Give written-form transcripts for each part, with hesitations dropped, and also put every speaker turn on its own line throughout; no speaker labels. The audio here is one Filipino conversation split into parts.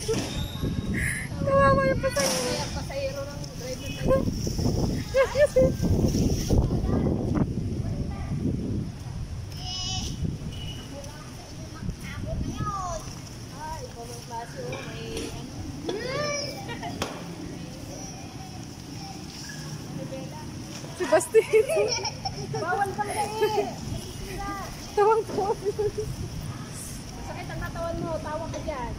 Kawawa yung pasahero.
Yung pasahero ng driver na yun.
Si Basti.
Bawal ka na eh.
Tawang-tawa.
Sakit ang katawan mo, tawa ka dyan.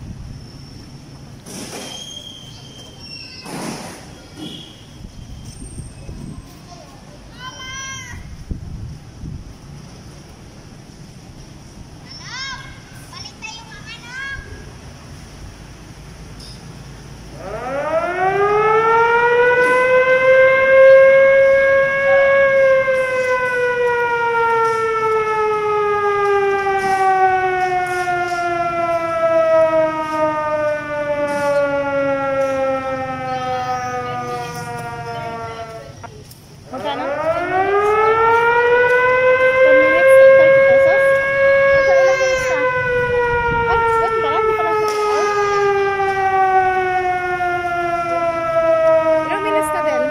Magkano? 10 minutes, 30 pesos? Magka ilang minutes na? Ay, ganun ba? Hindi pala 6 hours? Ilang minutes na din?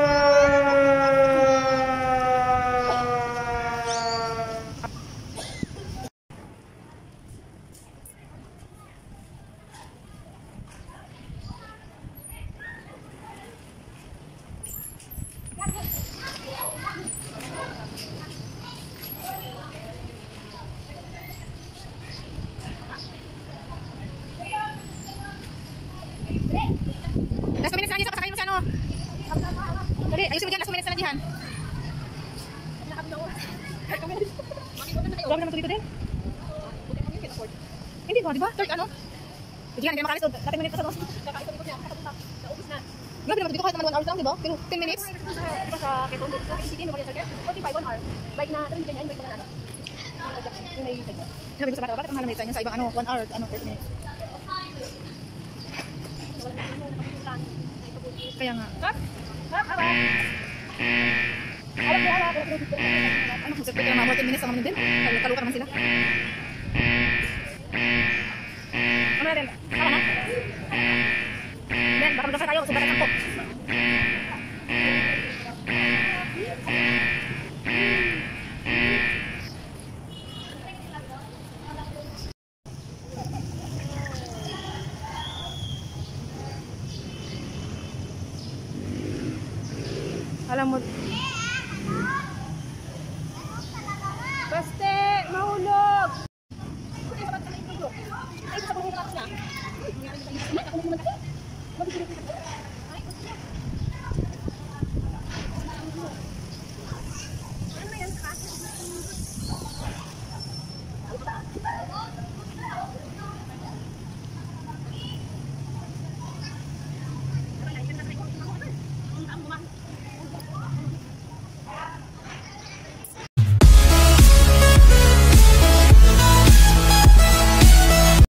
Last 2 minutes na lang, Jisa. Pasakayin mo si ano. Dali, ayusin mo dyan. Last 2 minutes na lang, Jihan. Grabe naman ito dito din. Hindi ba, di ba? Third ano? Jihan, hindi makalis. 30 minutes pa sa dos. Grabe naman ito dito kahit naman 1 hour lang, di ba? Pero 10 minutes.
Diba sa Quezon, sa City, no, 45 1 hour. Bike na 3 ganyan, bike na ano. Yung may bike.
Sabi ko sa bata, bakit ang mahal na sa ibang ano, 1 hour, ano, 30 minutes. Kaya nga. Ano kung siyempre kaya mga 14 minutes lang naman din? Kaluka naman sila. Ano na rin? Tama na? Then, baka magkasa tayo. Sumbatan ako. Alam mo,
Baste, mahulog! Ay, sa pangungkat na.